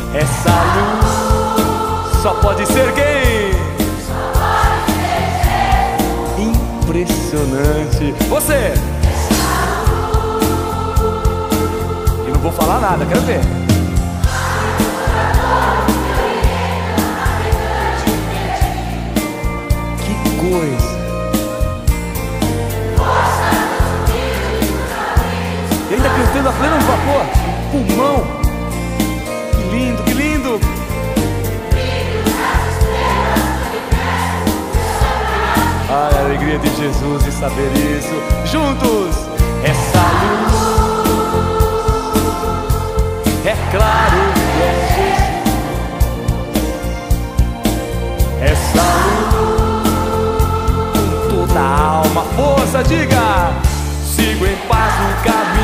Essa luz só pode ser quem? Impressionante. Você. Eu não vou falar nada, quero ver. Que coisa. E ainda cantando a pleno vapor, pulmão. Que lindo, que lindo. Ai, a alegria de Jesus e saber isso. Juntos, essa luz, é claro que é Jesus. Essa luz, com toda a alma, força, diga. Sigo em paz no caminho.